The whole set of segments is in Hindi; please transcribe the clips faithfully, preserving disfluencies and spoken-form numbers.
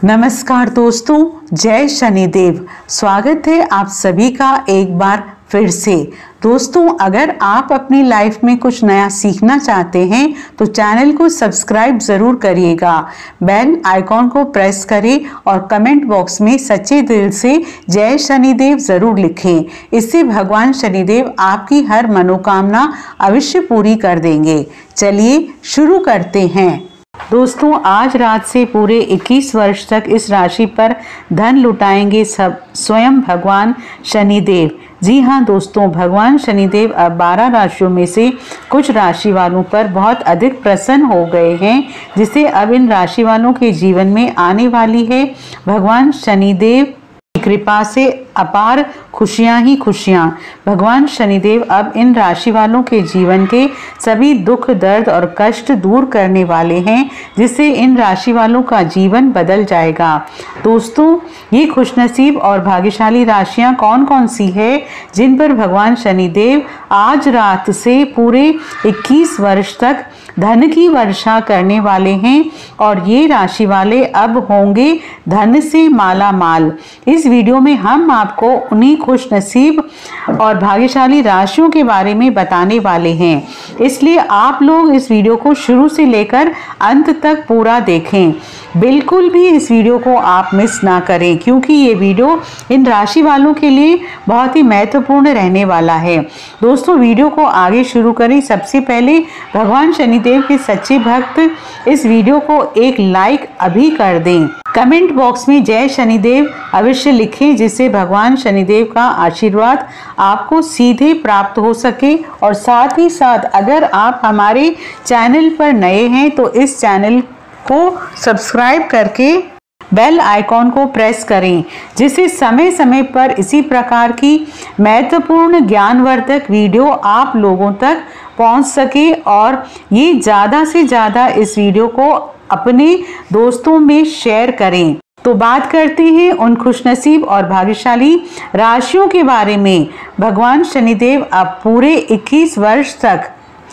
नमस्कार दोस्तों, जय शनिदेव। स्वागत है आप सभी का एक बार फिर से। दोस्तों, अगर आप अपनी लाइफ में कुछ नया सीखना चाहते हैं तो चैनल को सब्सक्राइब ज़रूर करिएगा, बेल आइकॉन को प्रेस करें और कमेंट बॉक्स में सच्चे दिल से जय शनिदेव ज़रूर लिखें। इससे भगवान शनिदेव आपकी हर मनोकामना अवश्य पूरी कर देंगे। चलिए शुरू करते हैं। दोस्तों, आज रात से पूरे इक्कीस वर्ष तक इस राशि पर धन लुटाएंगे सब स्वयं भगवान शनिदेव। जी हाँ दोस्तों, भगवान शनिदेव अब बारह राशियों में से कुछ राशि वालों पर बहुत अधिक प्रसन्न हो गए हैं, जिससे अब इन राशि वालों के जीवन में आने वाली है भगवान शनिदेव की कृपा से अपार खुशियां ही खुशियां। भगवान शनिदेव अब इन राशि वालों के जीवन के सभी दुख, दर्द और कष्ट दूर करने वाले हैं, जिससे इन राशि वालों का जीवन बदल जाएगा। दोस्तों, ये खुशनसीब और भाग्यशाली राशियां कौन कौन सी है जिन पर भगवान शनिदेव आज रात से पूरे इक्कीस वर्ष तक धन की वर्षा करने वाले हैं, और ये राशि वाले अब होंगे धन से माला माल। इस वीडियो में हम आपको उन्हीं खुश नसीब और भाग्यशाली राशियों के बारे में बताने वाले हैं, इसलिए आप लोग इस वीडियो को शुरू से लेकर अंत तक पूरा देखें। बिल्कुल भी इस वीडियो को आप मिस ना करें, क्योंकि ये वीडियो इन राशि वालों के लिए बहुत ही महत्वपूर्ण रहने वाला है। दोस्तों, वीडियो को आगे शुरू करें सबसे पहले भगवान शनिदेव के सच्चे भक्त इस वीडियो को एक लाइक अभी कर दें। कमेंट बॉक्स में जय शनिदेव अवश्य लिखें, जिससे भगवान शनिदेव का आशीर्वाद आपको सीधे प्राप्त हो सके। और साथ ही साथ अगर आप हमारे चैनल पर नए हैं तो इस चैनल को सब्सक्राइब करके बेल आइकॉन को प्रेस करें, जिससे समय समय पर इसी प्रकार की महत्वपूर्ण ज्ञानवर्धक वीडियो आप लोगों तक पहुंच सके। और ये ज़्यादा से ज़्यादा इस वीडियो को अपने दोस्तों में शेयर करें। तो बात करते हैं उन खुशनसीब और भाग्यशाली राशियों के बारे में। भगवान शनिदेव अब पूरे इक्कीस वर्ष तक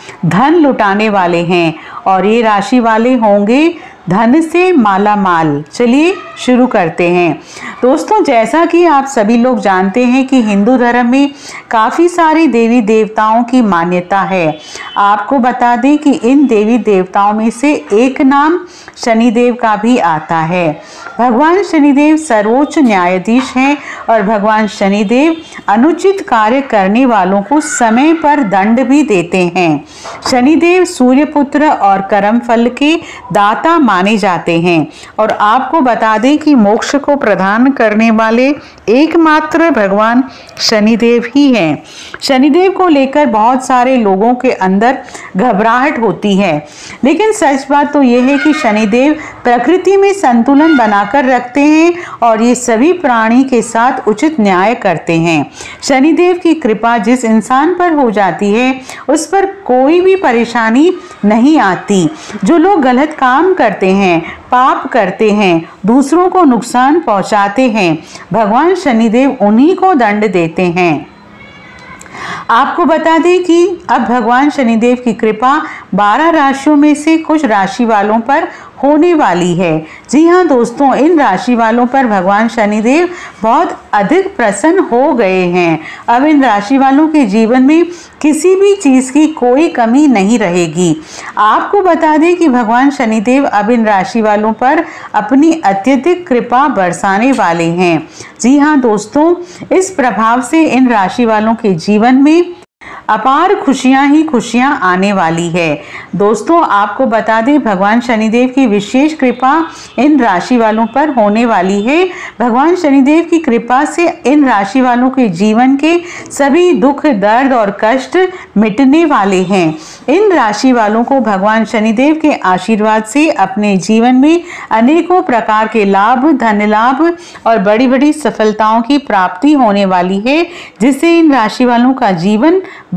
धन लुटाने वाले हैं, और ये राशि वाले होंगे धन से माला माल। चलिए शुरू करते हैं। दोस्तों, जैसा कि आप सभी लोग जानते हैं कि हिंदू धर्म में काफ़ी सारी देवी देवताओं की मान्यता है। आपको बता दें कि इन देवी देवताओं में से एक नाम शनिदेव का भी आता है। भगवान शनिदेव सर्वोच्च न्यायाधीश हैं, और भगवान शनिदेव अनुचित कार्य करने वालों को समय पर दंड भी देते हैं। शनिदेव सूर्यपुत्र और कर्मफल के दाता माने जाते हैं, और आपको बता दें कि मोक्ष को प्रदान करने वाले एकमात्र भगवान शनिदेव ही हैं। शनिदेव को लेकर बहुत सारे लोगों के अंदर घबराहट होती है, लेकिन सच बात तो यह है कि शनिदेव प्रकृति में संतुलन बनाकर रखते हैं, और ये सभी प्राणी के साथ उचित न्याय करते हैं। शनिदेव की कृपा जिस इंसान पर हो जाती है उस पर कोई भी परेशानी नहीं आती। जो लोग गलत काम करते हैं, पाप करते हैं, दूसरों को नुकसान पहुंचाते हैं, भगवान शनिदेव उन्हीं को दंड देते हैं। आपको बता दें कि अब भगवान शनिदेव की कृपा बारह राशियों में से कुछ राशि वालों पर होने वाली है। जी हाँ दोस्तों, इन राशि वालों पर भगवान शनिदेव बहुत अधिक प्रसन्न हो गए हैं। अब इन राशि वालों के जीवन में किसी भी चीज़ की कोई कमी नहीं रहेगी। आपको बता दें कि भगवान शनिदेव अब इन राशि वालों पर अपनी अत्यधिक कृपा बरसाने वाले हैं। जी हाँ दोस्तों, इस प्रभाव से इन राशि वालों के जीवन में अपार खुशियां ही खुशियां आने वाली है। दोस्तों, आपको बता दें भगवान शनिदेव की विशेष कृपा इन राशि वालों पर होने वाली है। भगवान शनिदेव की कृपा से इन राशि वालों के जीवन के सभी दुख, दर्द और कष्ट मिटने वाले हैं। इन राशि वालों को भगवान शनिदेव के आशीर्वाद से अपने जीवन में अनेकों प्रकार के लाभ, धन लाभ और बड़ी बड़ी सफलताओं की प्राप्ति होने वाली है, जिससे इन राशि वालों का जीवन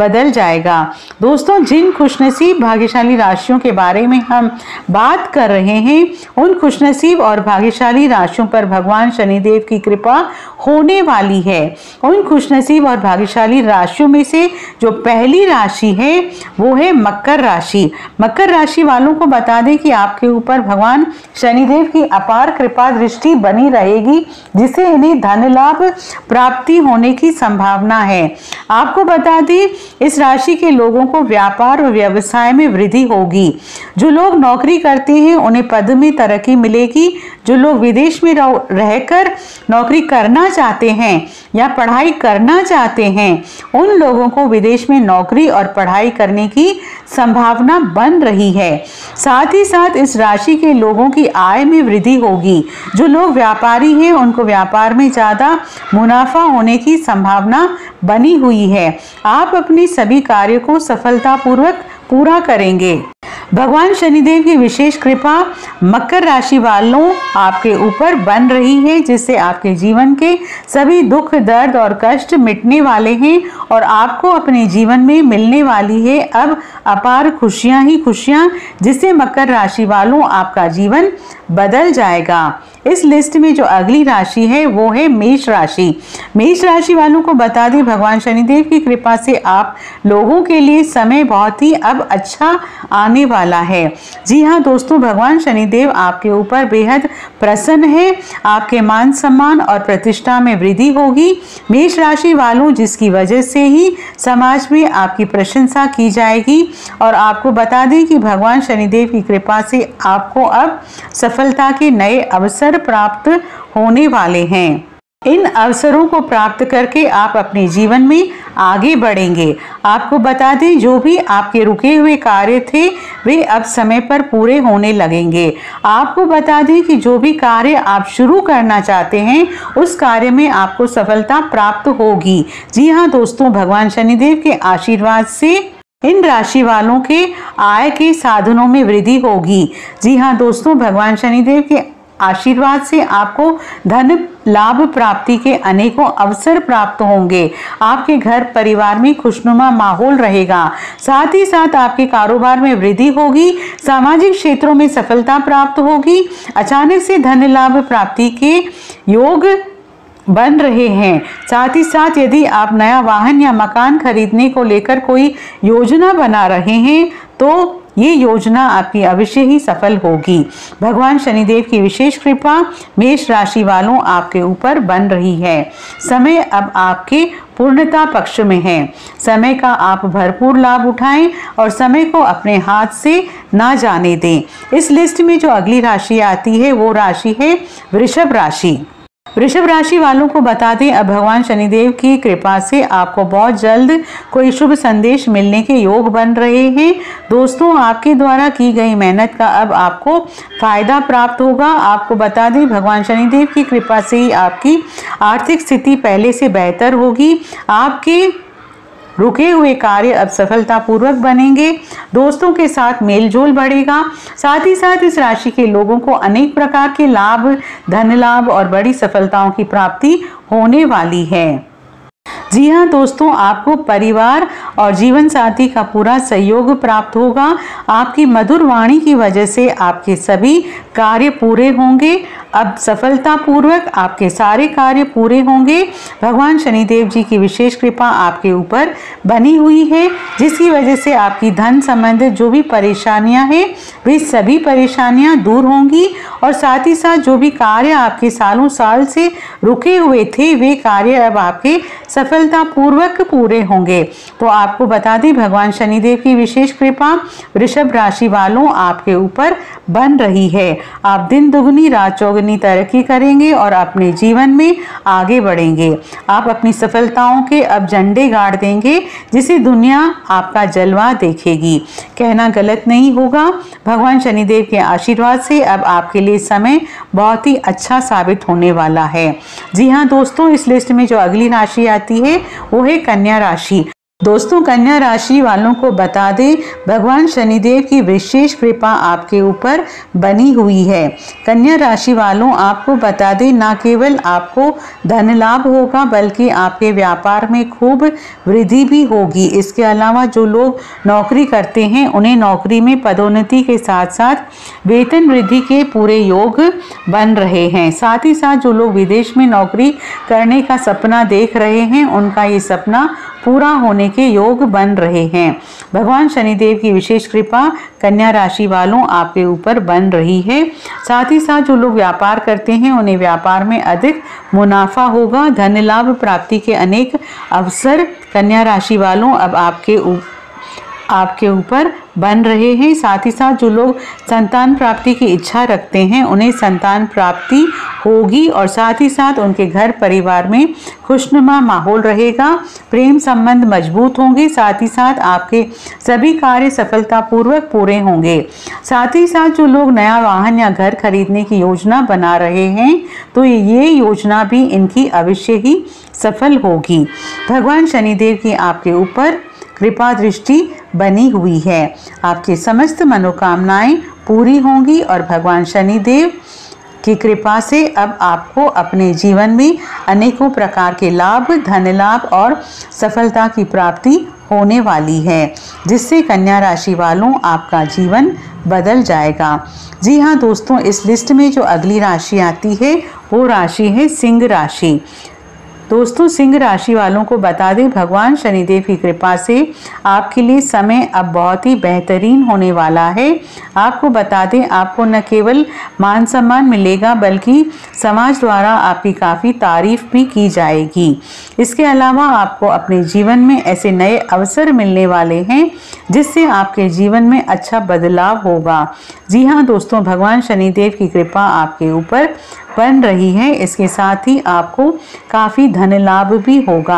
बदल जाएगा। दोस्तों, जिन खुशनसीब भाग्यशाली राशियों के बारे में हम बात कर रहे हैं, उन खुशनसीब और भाग्यशाली राशियों पर भगवान शनिदेव की कृपा होने वाली है। उन खुशनसीब और भाग्यशाली राशियों में से जो पहली राशि है वो है मकर राशि। मकर राशि वालों को बता दें कि आपके ऊपर भगवान शनिदेव की अपार कृपा दृष्टि बनी रहेगी, जिससे इन्हें धन लाभ प्राप्ति होने की संभावना है। आपको बता दें, इस राशि के लोगों को व्यापार और व्यवसाय में वृद्धि होगी। जो लोग नौकरी करते हैं उन्हें पद में तरक्की मिलेगी। जो लोग विदेश में रहकर नौकरी करना चाहते हैं या पढ़ाई करना चाहते हैं, उन लोगों को विदेश में नौकरी और पढ़ाई करने की संभावना बन रही है। साथ ही साथ इस राशि के लोगों की आय में वृद्धि होगी। जो लोग व्यापारी हैं उनको व्यापार में ज़्यादा मुनाफा होने की संभावना बनी हुई है। आप अपनी सभी कार्यों को सफलतापूर्वक पूरा करेंगे। भगवान शनिदेव की विशेष कृपा मकर राशि वालों आपके ऊपर बन रही है, जिससे आपके जीवन के सभी दुख दर्द और कष्ट मिटने वाले हैं और आपको अपने जीवन में मिलने वाली है अब अपार खुशियां ही खुशियां, जिससे मकर राशि वालों आपका जीवन बदल जाएगा। इस लिस्ट में जो अगली राशि है वो है मेष राशि। मेष राशि वालों को बता दें, भगवान शनिदेव की कृपा से आप लोगों के लिए समय बहुत ही अब अच्छा आने वाला है। जी हाँ दोस्तों, भगवान शनिदेव आपके ऊपर बेहद प्रसन्न है। आपके मान सम्मान और प्रतिष्ठा में वृद्धि होगी। मेष राशि वालों, जिसकी वजह से ही समाज में आपकी प्रशंसा की जाएगी। और आपको बता दें कि भगवान शनिदेव की कृपा से आपको अब सफलता के नए अवसर प्राप्त होने वाले हैं। इन अवसरों को प्राप्त करके आप अपने जीवन में आगे बढ़ेंगे। आपको बता दें, जो भी आपके रुके हुए कार्य थे वे अब समय पर पूरे होने लगेंगे। आपको बता दें कि जो भी कार्य आप शुरू करना चाहते हैं उस कार्य में आपको सफलता प्राप्त होगी। जी हाँ दोस्तों, भगवान शनिदेव के आशीर्वाद से इन राशि वालों के आय के साधनों में वृद्धि होगी। जी हाँ दोस्तों, भगवान शनिदेव के आशीर्वाद से आपको धन लाभ प्राप्ति के अनेकों अवसर प्राप्त होंगे। आपके घर परिवार में खुशनुमा माहौल रहेगा। साथ ही साथ आपके कारोबार में वृद्धि होगी। सामाजिक क्षेत्रों में सफलता प्राप्त होगी। अचानक से धन लाभ प्राप्ति के योग बन रहे हैं। साथ ही साथ यदि आप नया वाहन या मकान खरीदने को लेकर कोई योजना बना रहे हैं तो ये योजना आपकी अवश्य ही सफल होगी। भगवान शनिदेव की विशेष कृपा मेष राशि वालों आपके ऊपर बन रही है। समय अब आपके पूर्णता पक्ष में है। समय का आप भरपूर लाभ उठाएं और समय को अपने हाथ से ना जाने दें। इस लिस्ट में जो अगली राशि आती है वो राशि है वृषभ राशि। वृषभ राशि वालों को बता दें, अब भगवान शनिदेव की कृपा से आपको बहुत जल्द कोई शुभ संदेश मिलने के योग बन रहे हैं। दोस्तों, आपके द्वारा की गई मेहनत का अब आपको फायदा प्राप्त होगा। आपको बता दें, भगवान शनिदेव की कृपा से ही आपकी आर्थिक स्थिति पहले से बेहतर होगी। आपके रुके हुए कार्य अब सफलतापूर्वक बनेंगे। दोस्तों के साथ मेलजोल बढ़ेगा। साथ ही साथ इस राशि के लोगों को अनेक प्रकार के लाभ, धन लाभ और बड़ी सफलताओं की प्राप्ति होने वाली है। जी हाँ दोस्तों, आपको परिवार और जीवन साथी का पूरा सहयोग प्राप्त होगा। आपकी मधुर वाणी की वजह से आपके सभी कार्य पूरे होंगे। अब सफलतापूर्वक आपके सारे कार्य पूरे होंगे। भगवान शनिदेव जी की विशेष कृपा आपके ऊपर बनी हुई है, जिसकी वजह से आपकी धन संबंधित जो भी परेशानियां हैं वे सभी परेशानियां दूर होंगी। और साथ ही साथ जो भी कार्य आपके सालों साल से रुके हुए थे वे कार्य अब आपके सफलतापूर्वक पूरे होंगे। तो आपको बता दें, भगवान शनिदेव की विशेष कृपा वृषभ राशि वालों आपके ऊपर बन रही है। आप दिन दुगनी रात चौगुनी तरक्की करेंगे और अपने जीवन में आगे बढ़ेंगे। आप अपनी सफलताओं के अब झंडे गाड़ देंगे, जिसे दुनिया आपका जलवा देखेगी। कहना गलत नहीं होगा, भगवान शनिदेव के आशीर्वाद से अब आपके लिए समय बहुत ही अच्छा साबित होने वाला है। जी हाँ दोस्तों, इस लिस्ट में जो अगली राशि आती है वो है कन्या राशि। दोस्तों कन्या राशि वालों को बता दें, भगवान शनिदेव की विशेष कृपा आपके ऊपर बनी हुई है। कन्या राशि वालों, आपको बता दें, न केवल आपको धन लाभ होगा बल्कि आपके व्यापार में खूब वृद्धि भी होगी। इसके अलावा जो लोग नौकरी करते हैं उन्हें नौकरी में पदोन्नति के साथ साथ वेतन वृद्धि के पूरे योग बन रहे हैं। साथ ही साथ जो लोग विदेश में नौकरी करने का सपना देख रहे हैं उनका ये सपना पूरा होने के योग बन रहे हैं। भगवान शनिदेव की विशेष कृपा कन्या राशि वालों आपके ऊपर बन रही है। साथ ही साथ जो लोग व्यापार करते हैं उन्हें व्यापार में अधिक मुनाफा होगा। धन लाभ प्राप्ति के अनेक अवसर कन्या राशि वालों अब आपके आपके ऊपर बन रहे हैं। साथ ही साथ जो लोग संतान प्राप्ति की इच्छा रखते हैं उन्हें संतान प्राप्ति होगी और साथ ही साथ उनके घर परिवार में खुशनुमा माहौल रहेगा। प्रेम संबंध मजबूत होंगे। साथ ही साथ आपके सभी कार्य सफलतापूर्वक पूरे होंगे। साथ ही साथ जो लोग नया वाहन या घर खरीदने की योजना बना रहे हैं तो ये योजना भी इनकी अवश्य ही सफल होगी। भगवान शनिदेव की आपके ऊपर कृपा दृष्टि बनी हुई है। आपकी समस्त मनोकामनाएं पूरी होंगी और भगवान शनिदेव की कृपा से अब आपको अपने जीवन में अनेकों प्रकार के लाभ, धन लाभ और सफलता की प्राप्ति होने वाली है, जिससे कन्या राशि वालों आपका जीवन बदल जाएगा। जी हाँ दोस्तों, इस लिस्ट में जो अगली राशि आती है वो राशि है सिंह राशि। दोस्तों सिंह राशि वालों को बता दें, भगवान शनिदेव की कृपा से आपके लिए समय अब बहुत ही बेहतरीन होने वाला है। आपको बता दें, आपको न केवल मान सम्मान मिलेगा बल्कि समाज द्वारा आपकी काफ़ी तारीफ भी की जाएगी। इसके अलावा आपको अपने जीवन में ऐसे नए अवसर मिलने वाले हैं जिससे आपके जीवन में अच्छा बदलाव होगा। जी हाँ दोस्तों, भगवान शनिदेव की कृपा आपके ऊपर बन रही है। इसके साथ ही आपको काफ़ी धन लाभ भी होगा।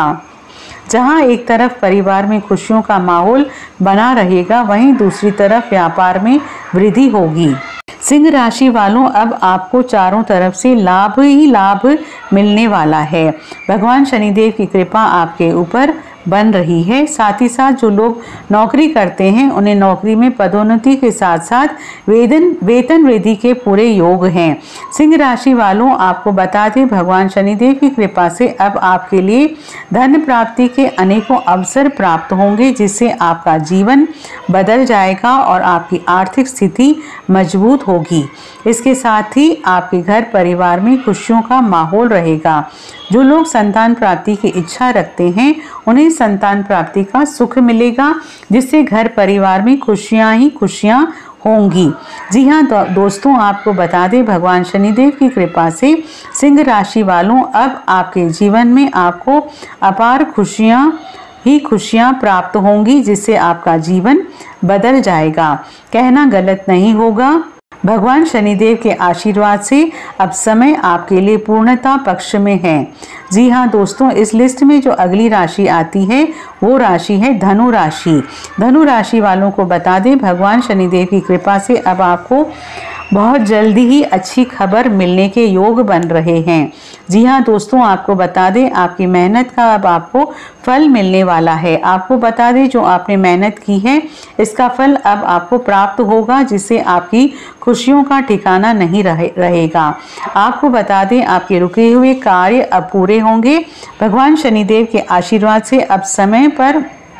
जहां एक तरफ परिवार में खुशियों का माहौल बना रहेगा वहीं दूसरी तरफ व्यापार में वृद्धि होगी। सिंह राशि वालों, अब आपको चारों तरफ से लाभ ही लाभ मिलने वाला है। भगवान शनिदेव की कृपा आपके ऊपर बन रही है। साथ ही साथ जो लोग नौकरी करते हैं उन्हें नौकरी में पदोन्नति के साथ साथ वेतन वेतन वृद्धि के पूरे योग हैं। सिंह राशि वालों, आपको बता दें, भगवान शनिदेव की कृपा से अब आपके लिए धन प्राप्ति के अनेकों अवसर प्राप्त होंगे जिससे आपका जीवन बदल जाएगा और आपकी आर्थिक स्थिति मजबूत होगी। इसके साथ ही आपके घर परिवार में खुशियों का माहौल रहेगा। जो लोग संतान प्राप्ति की इच्छा रखते हैं उन्हें संतान प्राप्ति का सुख मिलेगा जिससे घर परिवार में खुशियां ही खुशियां होंगी। जी हाँ दो, दोस्तों आपको बता दें, भगवान शनिदेव की कृपा से सिंह राशि वालों अब आपके जीवन में आपको अपार खुशियां ही खुशियां प्राप्त होंगी जिससे आपका जीवन बदल जाएगा। कहना गलत नहीं होगा, भगवान शनिदेव के आशीर्वाद से अब समय आपके लिए पूर्णता पक्ष में है। जी हाँ दोस्तों, इस लिस्ट में जो अगली राशि आती है वो राशि है धनु राशि। धनु राशि वालों को बता दें, भगवान शनिदेव की कृपा से अब आपको बहुत जल्दी ही अच्छी खबर मिलने के योग बन रहे हैं। जी हाँ दोस्तों, आपको बता दें, आपकी मेहनत का अब आपको फल मिलने वाला है। आपको बता दें, जो आपने मेहनत की है इसका फल अब आपको प्राप्त होगा जिससे आपकी खुशियों का ठिकाना नहीं रहे, रहेगा। आपको बता दें, आपके रुके हुए कार्य अब पूरे होंगे। भगवान शनिदेव के आशीर्वाद से अब समय पर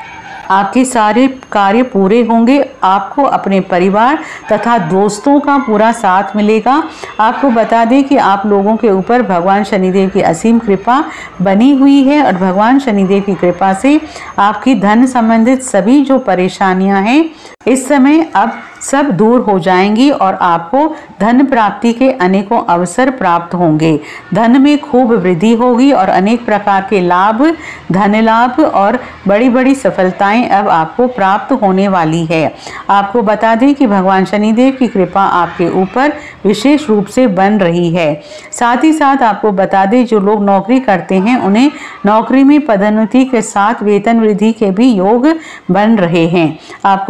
आपके सारे कार्य पूरे होंगे। आपको अपने परिवार तथा दोस्तों का पूरा साथ मिलेगा। आपको बता दें कि आप लोगों के ऊपर भगवान शनिदेव की असीम कृपा बनी हुई है और भगवान शनिदेव की कृपा से आपकी धन संबंधित सभी जो परेशानियां हैं इस समय अब सब दूर हो जाएंगी और आपको धन प्राप्ति के अनेकों अवसर प्राप्त होंगे। धन में खूब वृद्धि होगी और अनेक प्रकार के लाभ, धन लाभ और बड़ी बड़ी सफलताएं अब आपको प्राप्त होने वाली है। आपको बता दें कि भगवान शनिदेव की कृपा आपके ऊपर विशेष रूप से बन रही है। साथ ही साथ आपको बता दें, जो लोग नौकरी करते हैं उन्हें नौकरी में पदोन्नति के साथ वेतन वृद्धि के भी योग बन रहे हैं। आपको बता दें,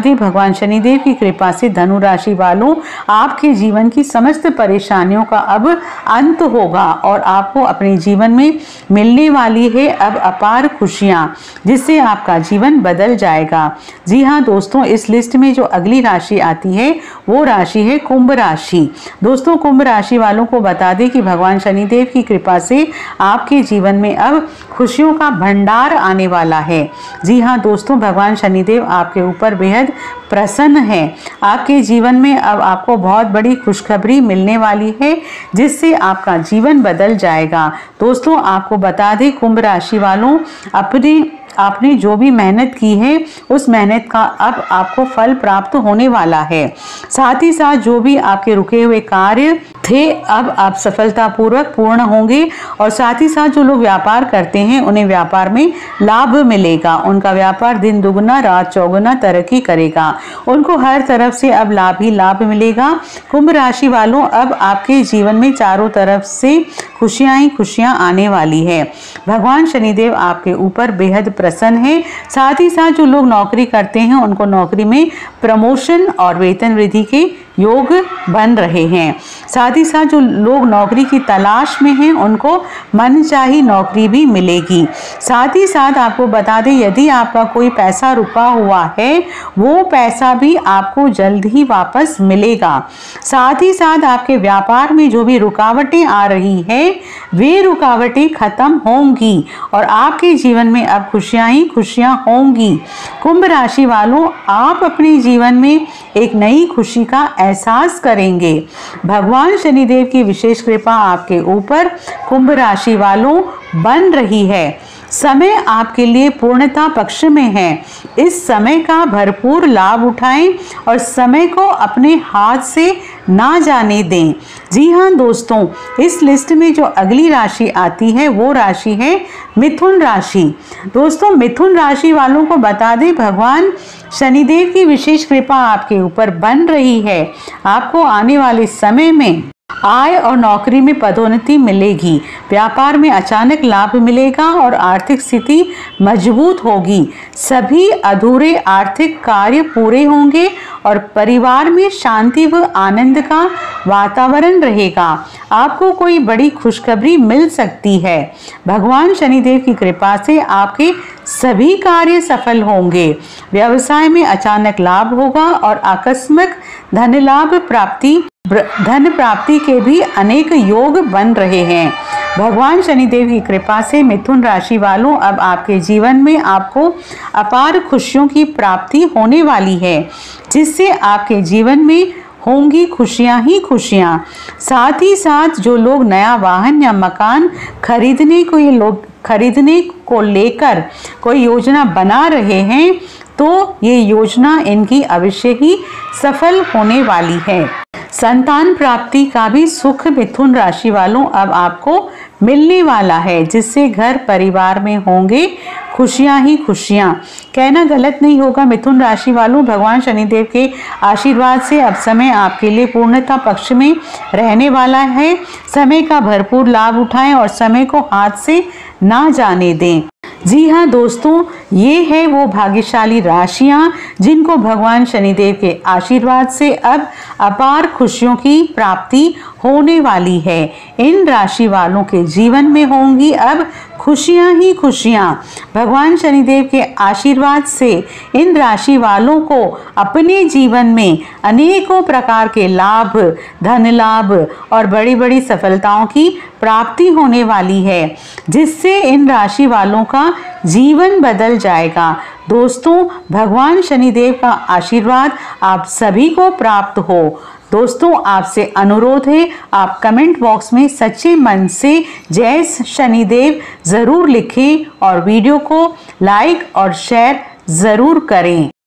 दें भगवान शनिदेव की कृपा से धनु राशि वालों, आपके जीवन की समस्त परेशानियों का अब अंत होगा और आपको अपने जीवन में मिलने वाली है अब अपार खुशियां, जिससे आपका जीवन बदल जाएगा। जी हाँ दोस्तों, इस लिस्ट में जो अगली राशि आती है वो राशि है कुंभ राशि। दोस्तों, कुंभ राशि वालों को बता दें कि भगवान शनिदेव की कृपा से आपके जीवन में अब खुशियों का भंडार आने वाला है। जी हाँ दोस्तों, भगवान शनिदेव आपके ऊपर बेहद प्रसन्न है। आपके जीवन में अब आपको बहुत बड़ी खुशखबरी मिलने वाली है, जिससे आपका जीवन बदल जाएगा। दोस्तों, आपको बता दें कुंभ राशि वालों, अपने आपने जो भी मेहनत की है उस मेहनत का अब आपको फल प्राप्त होने वाला है। साथ ही साथ जो भी आपके रुके हुए कार्य थे अब आप सफलतापूर्वक पूर्ण होंगे और साथ ही साथ जो लोग व्यापार करते हैं उन्हें व्यापार में लाभ मिलेगा। उनका व्यापार दिन दुगुना रात चौगुना तरक्की करेगा। उनको हर तरफ से अब लाभ ही लाभ मिलेगा। कुंभ राशि वालों, अब आपके जीवन में चारों तरफ से खुशियां ही खुशियां आने वाली है। भगवान शनिदेव आपके ऊपर बेहद प्रसन्न है। साथ ही साथ जो लोग नौकरी करते हैं उनको नौकरी में प्रमोशन और वेतन वृद्धि के योग बन रहे हैं। साथ ही साथ जो लोग नौकरी की तलाश में हैं उनको मनचाही नौकरी भी मिलेगी। साथ ही साथ आपको बता दें, यदि आपका कोई पैसा रुका हुआ है वो पैसा भी आपको जल्द ही वापस मिलेगा। साथ ही साथ आपके व्यापार में जो भी रुकावटें आ रही है वे रुकावटें खत्म होंगी और आपके जीवन में अब खुशियां ही खुशियां होंगी। कुंभ राशि वालों, आप अपने जीवन में एक नई खुशी का एहसास करेंगे। भगवान शनिदेव की विशेष कृपा आपके ऊपर कुंभ राशि वालों बन रही है। समय आपके लिए पूर्णता पक्ष में है। इस समय का भरपूर लाभ उठाएं और समय को अपने हाथ से ना जाने दें। जी हाँ दोस्तों, इस लिस्ट में जो अगली राशि आती है वो राशि है मिथुन राशि। दोस्तों, मिथुन राशि वालों को बता दें भगवान शनिदेव की विशेष कृपा आपके ऊपर बन रही है। आपको आने वाले समय में आय और नौकरी में पदोन्नति मिलेगी। व्यापार में अचानक लाभ मिलेगा और आर्थिक स्थिति मजबूत होगी। सभी अधूरे आर्थिक कार्य पूरे होंगे और परिवार में शांति व आनंद का वातावरण रहेगा। आपको कोई बड़ी खुशखबरी मिल सकती है। भगवान शनिदेव की कृपा से आपके सभी कार्य सफल होंगे। व्यवसाय में अचानक लाभ होगा और आकस्मिक धन लाभ प्राप्ति धन प्राप्ति के भी अनेक योग बन रहे हैं। भगवान शनिदेव की कृपा से मिथुन राशि वालों, अब आपके जीवन में आपको अपार खुशियों की प्राप्ति होने वाली है, जिससे आपके जीवन में होंगी खुशियां ही खुशियां। साथ ही साथ जो लोग नया वाहन या मकान खरीदने को ये लोग खरीदने को लेकर कोई योजना बना रहे हैं तो ये योजना इनकी अवश्य ही सफल होने वाली है। संतान प्राप्ति का भी सुख मिथुन राशि वालों अब आपको मिलने वाला है, जिससे घर परिवार में होंगे खुशियां ही खुशियां। कहना गलत नहीं होगा मिथुन राशि वालों, भगवान शनिदेव के आशीर्वाद से अब समय आपके लिए पूर्णता पक्ष में रहने वाला है। समय का भरपूर लाभ उठाएं और समय को हाथ से ना जाने दें। जी हाँ दोस्तों, ये है वो भाग्यशाली राशियां जिनको भगवान शनिदेव के आशीर्वाद से अब अपार खुशियों की प्राप्ति होने वाली है। इन राशि वालों के जीवन में होंगी अब खुशियां ही खुशियां। भगवान शनिदेव के आशीर्वाद से इन राशि वालों को अपने जीवन में अनेकों प्रकार के लाभ, धन लाभ और बड़ी बड़ी सफलताओं की प्राप्ति होने वाली है, जिससे इन राशि वालों का जीवन बदल जाएगा। दोस्तों, भगवान शनिदेव का आशीर्वाद आप सभी को प्राप्त हो। दोस्तों, आपसे अनुरोध है आप कमेंट बॉक्स में सच्चे मन से जय शनिदेव ज़रूर लिखें और वीडियो को लाइक और शेयर ज़रूर करें।